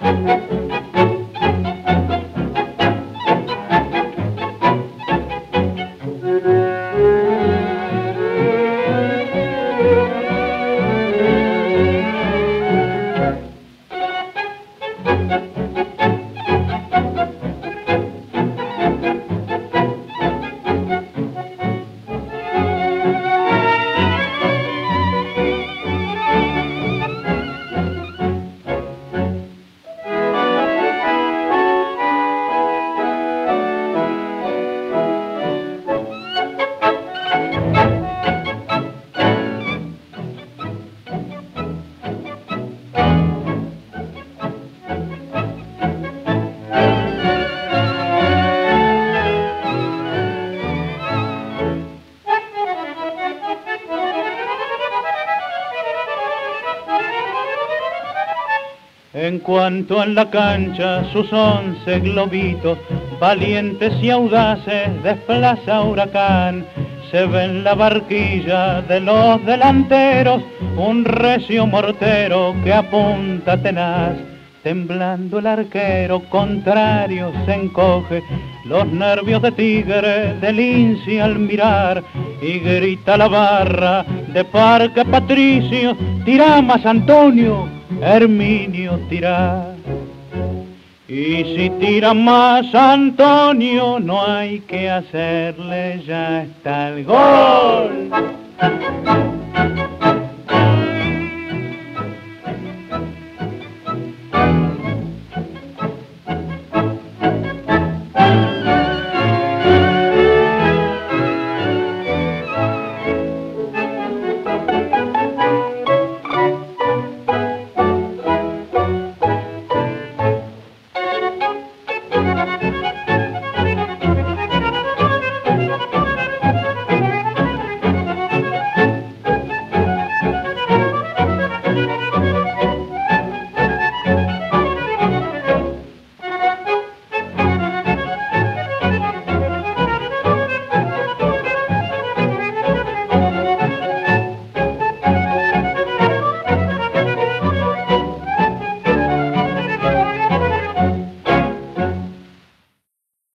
En cuanto en la cancha sus 11 globitos, valientes y audaces, desplaza Huracán. Se ve en la barquilla de los delanteros un recio mortero que apunta tenaz. Temblando el arquero contrario se encoge, los nervios de tigre del Lince al mirar, y grita la barra de Parque Patricio: tirá más Antonio, Herminio tirá. Y si tira más Antonio, no hay que hacerle, ya está el gol.